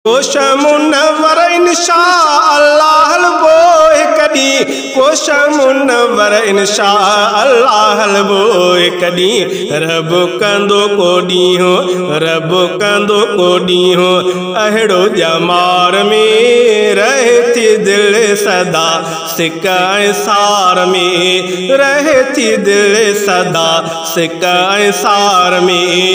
मुनव्वर इंशाअल्लाह बोए कदी मुनव्वर इंशाअल्लाह बोए कदी रब कंदो को ॾींहुं रब कंदो को ॾींहुं अहिड़ो ॼमार में रहे थी दिल सदा सिक ऐं सार में रहे थी दिल सदा सिक ऐं सार में।